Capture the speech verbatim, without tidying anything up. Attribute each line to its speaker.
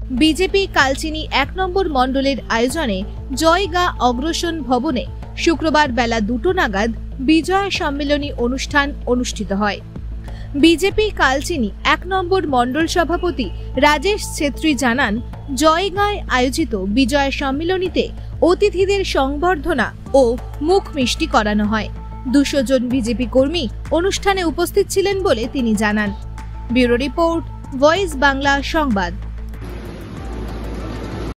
Speaker 1: BJP Kalchini এক নম্বর মণ্ডলের আয়োজনে জয়গা অগ্রসন ভবনে শুক্রবার বেলা দুটো নাগাদ বিজয় সম্মেলনী অনুষ্ঠান অনুষ্ঠিত হয়। বিজেপি কালচিনি এক নম্বর মণ্ডল সভাপতি রাজেশ ছেত্রী জানান, জয়গাঁয় আয়োজিত বিজয় সম্মেলনীতে অতিথিদের সংবর্ধনা ও মুখ মিষ্টি করানো হয়। দুশো জন বিজেপি কর্মী অনুষ্ঠানে উপস্থিত ছিলেন বলে তিনি জানান। ব্যুরো রিপোর্ট, ভয়েস বাংলা সংবাদ।